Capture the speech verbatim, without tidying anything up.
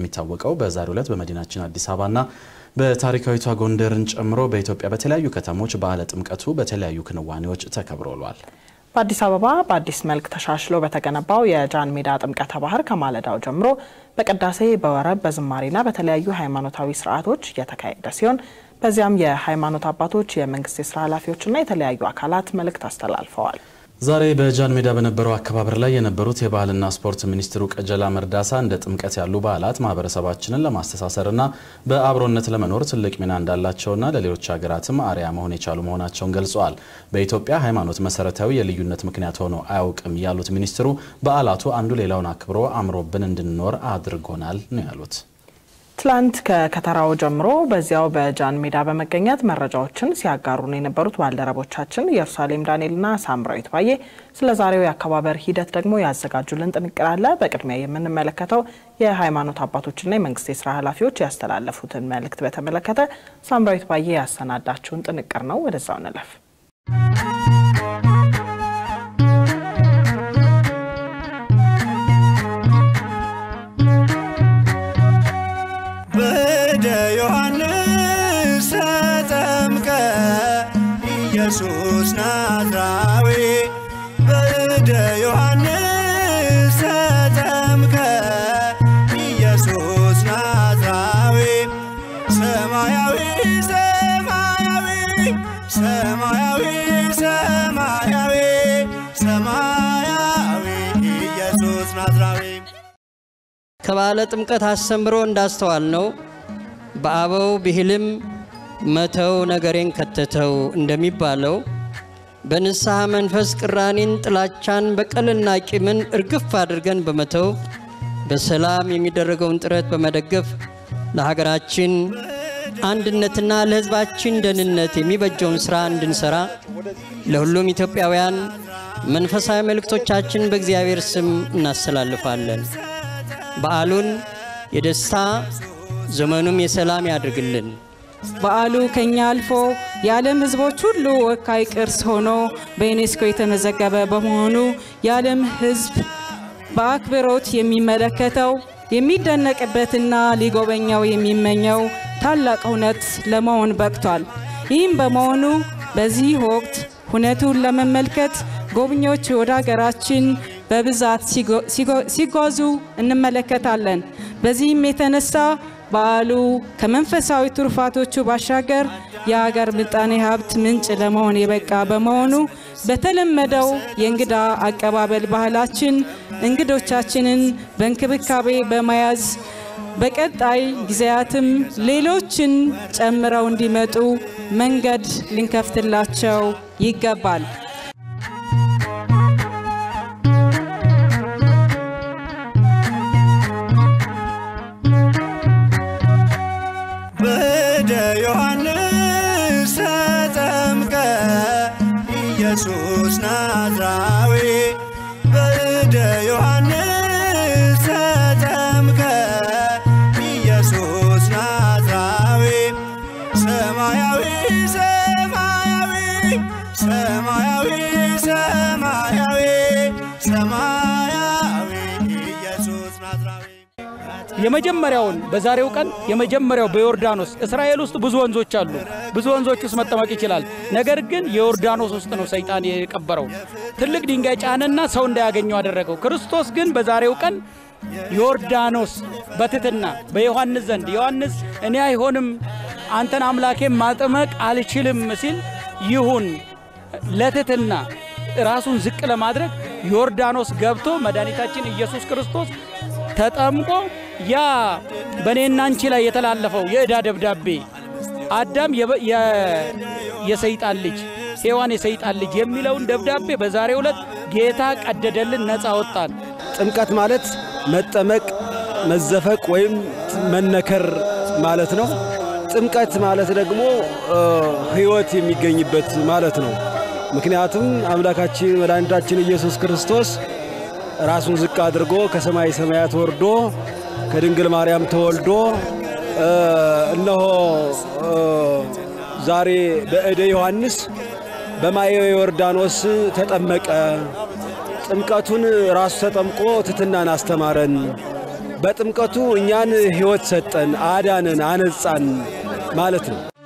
እንደሚታወቀው በዛሬው ዕለት በመዲናችን አዲስ አበባና በታሪካዊቷ ጎንደርን ጨምሮ በኢትዮጵያ በተለያዩ ከተሞች በዓለ ጥምቀቱ በተለያዩ ክንዋኔዎች ተከብሯል። በአዲስ አበባ በአዲስ መልክ ተሻሽሎ በተገነባው የጃን ሜዳ ጥምቀተ ባህር ከማለዳው ጀምሮ በቅዳሴ በወረብ በዝማሬና በተለያዩ ሃይማኖታዊ ስርዓቶች እየተካሄደ ሲሆን በዚያም የሃይማኖት አባቶች የመንግስት የሥራ ኃላፊዎችና የተለያዩ አካላት መልእክት አስተላልፈዋል። ዛሬ በጃን ሜዳ በነበረው አከባበር ላይ የነበሩት የባህልና ስፖርት ሚኒስትሩ ቀጀላ መርዳሳ እንደ ጥምቀት ያሉ በዓላት ማህበረሰባችንን ለማስተሳሰርና በአብሮነት ለመኖር ትልቅ ሚና እንዳላቸውና ለሌሎች ሀገራትም አርአያ መሆን የቻሉ መሆናቸውን ገልጸዋል። በኢትዮጵያ ሃይማኖት መሰረታዊ የልዩነት ምክንያት ሆኖ አያውቅም ያሉት ሚኒስትሩ በዓላቱ አንዱ ሌላውን አክብሮ አምሮብን እንድንኖር አድርጎናል ነው ያሉት። ትላንት ከከተራው ጀምሮ በዚያው በጃን ሜዳ በመገኘት መረጃዎችን ሲያጋሩን የነበሩት ባልደረቦቻችን ኢየሩሳሌም ዳንኤልና ሳምራዊት ባዬ ስለ ዛሬው የአከባበር ሂደት ደግሞ ያዘጋጁልን ጥንቅር አለ። በቅድሚያ የምንመለከተው የሃይማኖት አባቶችና የመንግስት የሥራ ኃላፊዎች ያስተላለፉትን መልእክት በተመለከተ ሳምራዊት ባዬ ያሰናዳችውን ጥንቅር ነው። ወደዛው እንለፍ። ኢየሱስ ናዝራዊ በእደ ዮሐንስ ተጠምቀ ኢየሱስ ናዝራዊ ሰማያዊ ሰማያዊ ሰማያዊ ሰማያዊ ሰማያዊ ኢየሱስ ናዝራዊ ከባለ ጥምቀት አስተምሮ እንዳስተዋል ነው በአበው ብሂልም መተው ነገሬን ከተተው እንደሚባለው በንስሐ መንፈስ ቅራኔን ጥላቻን በቀልና ቂምን እርግፍ አድርገን በመተው በሰላም የሚደረገውን ጥረት በመደገፍ ለሀገራችን አንድነትና ለሕዝባችን ደህንነት የሚበጀውን ሥራ እንድንሰራ ለሁሉም ኢትዮጵያውያን መንፈሳዊ መልእክቶቻችን በእግዚአብሔር ስም እናስተላልፋለን። በዓሉን የደስታ ዘመኑም የሰላም ያድርግልን። በዓሉ ከኛ አልፎ የዓለም ሕዝቦች ሁሉ ወካይ ቅርስ ሆኖ በዩኔስኮ የተመዘገበ በመሆኑ የዓለም ሕዝብ በአክብሮት የሚመለከተው የሚደነቅበትና ሊጎበኛው የሚመኘው ታላቅ ሁነት ለመሆን በቅቷል። ይህም በመሆኑ በዚህ ወቅት ሁነቱን ለመመልከት ጎብኚዎች ወደ ሀገራችን በብዛት ሲጓዙ እንመለከታለን። በዚህም የተነሳ በዓሉ ከመንፈሳዊ ትሩፋቶቹ ባሻገር የሀገር ምጣኔ ሀብት ምንጭ ለመሆን የበቃ በመሆኑ በተለመደው የእንግዳ አቀባበል ባህላችን እንግዶቻችንን በእንክብካቤ በመያዝ በቀጣይ ጊዜያትም ሌሎችን ጨምረው እንዲመጡ መንገድ ልንከፍትላቸው ይገባል። ዮሐንስ ተጠምቀ ኢየሱስ ናዝራዊ በእደ ዮሐንስ ተጠምቀ ኢየሱስ ናዝራዊ ሰማያዊ ሰማያዊ ሰማያዊ ሰማያዊ ሰማያዊ ኢየሱስ ናዝራዊ የመጀመሪያውን በዛሬው ቀን የመጀመሪያው በዮርዳኖስ እስራኤል ውስጥ ብዙ ወንዞች አሉ። ብዙ ወንዞች ውስጥ መጠመቅ ይችላል። ነገር ግን የዮርዳኖስ ውስጥ ነው ሰይጣን የቀበረው። ትልቅ ድንጋይ ጫነና ሰው እንዳያገኘው አደረገው። ክርስቶስ ግን በዛሬው ቀን ዮርዳኖስ በትትና በዮሐንስ ዘንድ ዮሐንስ እኔ አይሆንም አንተን አምላኬን ማጥመቅ አልችልም ሲል ይሁን ለትትና ራሱን ዝቅ ለማድረግ ዮርዳኖስ ገብቶ መድኃኒታችን ኢየሱስ ክርስቶስ ተጠምቆ ያ በኔና አንቺ ላይ የተላለፈው የዕዳ ደብዳቤ አዳም የሰይጣን ልጅ ሔዋን የሰይጣን ልጅ የሚለውን ደብዳቤ በዛሬው ዕለት ጌታ ቀደደልን፣ ነፃ ወጣን። ጥምቀት ማለት መጠመቅ፣ መዘፈቅ ወይም መነከር ማለት ነው። ጥምቀት ማለት ደግሞ ሕይወት የሚገኝበት ማለት ነው። ምክንያቱም አምላካችን መድኃኒታችን ኢየሱስ ክርስቶስ ራሱን ዝቅ አድርጎ ከሰማይ ሰማያት ወርዶ ከድንግል ማርያም ተወልዶ እነሆ ዛሬ በእደ ዮሐንስ በማየ ዮርዳኖስ ተጠመቀ። ጥምቀቱን ራሱ ተጠምቆ ትትናን አስተማረን። በጥምቀቱ እኛን ሕይወት ሰጠን፣ አዳነን፣ አነጻን ማለት ነው።